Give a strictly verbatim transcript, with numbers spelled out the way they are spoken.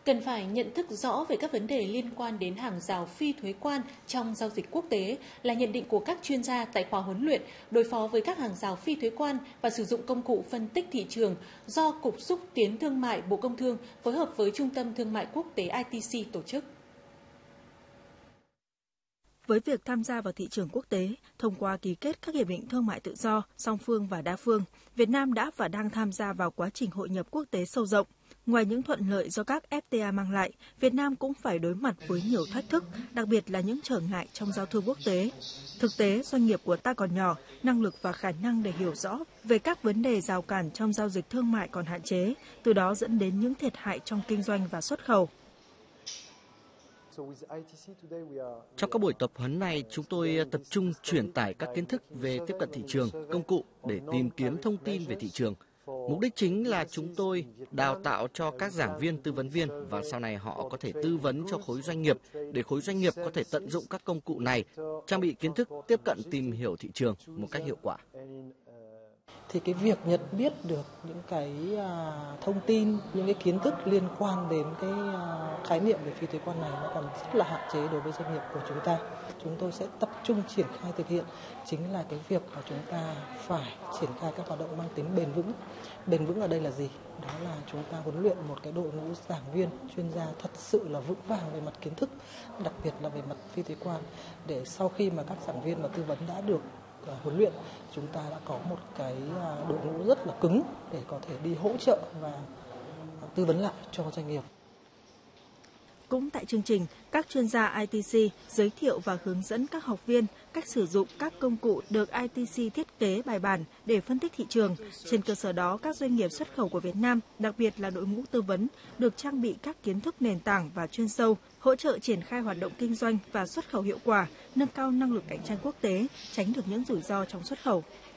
Cần phải nhận thức rõ về các vấn đề liên quan đến hàng rào phi thuế quan trong giao dịch quốc tế là nhận định của các chuyên gia tại khóa huấn luyện đối phó với các hàng rào phi thuế quan và sử dụng công cụ phân tích thị trường do Cục Xúc tiến Thương mại Bộ Công Thương phối hợp với Trung tâm Thương mại Quốc tế I T C tổ chức. Với việc tham gia vào thị trường quốc tế, thông qua ký kết các hiệp định thương mại tự do, song phương và đa phương, Việt Nam đã và đang tham gia vào quá trình hội nhập quốc tế sâu rộng. Ngoài những thuận lợi do các F T A mang lại, Việt Nam cũng phải đối mặt với nhiều thách thức, đặc biệt là những trở ngại trong giao thương quốc tế. Thực tế, doanh nghiệp của ta còn nhỏ, năng lực và khả năng để hiểu rõ về các vấn đề rào cản trong giao dịch thương mại còn hạn chế, từ đó dẫn đến những thiệt hại trong kinh doanh và xuất khẩu. Trong các buổi tập huấn này, chúng tôi tập trung truyền tải các kiến thức về tiếp cận thị trường, công cụ để tìm kiếm thông tin về thị trường. Mục đích chính là chúng tôi đào tạo cho các giảng viên, tư vấn viên và sau này họ có thể tư vấn cho khối doanh nghiệp để khối doanh nghiệp có thể tận dụng các công cụ này, trang bị kiến thức tiếp cận tìm hiểu thị trường một cách hiệu quả. Thì cái việc nhận biết được những cái thông tin, những cái kiến thức liên quan đến cái khái niệm về phi thuế quan này nó còn rất là hạn chế đối với doanh nghiệp của chúng ta. Chúng tôi sẽ tập trung triển khai thực hiện chính là cái việc mà chúng ta phải triển khai các hoạt động mang tính bền vững. Bền vững ở đây là gì? Đó là chúng ta huấn luyện một cái đội ngũ giảng viên, chuyên gia thật sự là vững vàng về mặt kiến thức, đặc biệt là về mặt phi thuế quan, để sau khi mà các giảng viên và tư vấn đã được huấn luyện, chúng ta đã có một cái đội ngũ rất là cứng để có thể đi hỗ trợ và tư vấn lại cho doanh nghiệp. Cũng tại chương trình, các chuyên gia I T C giới thiệu và hướng dẫn các học viên cách sử dụng các công cụ được I T C thiết kế bài bản để phân tích thị trường. Trên cơ sở đó, các doanh nghiệp xuất khẩu của Việt Nam, đặc biệt là đội ngũ tư vấn, được trang bị các kiến thức nền tảng và chuyên sâu, hỗ trợ triển khai hoạt động kinh doanh và xuất khẩu hiệu quả, nâng cao năng lực cạnh tranh quốc tế, tránh được những rủi ro trong xuất khẩu.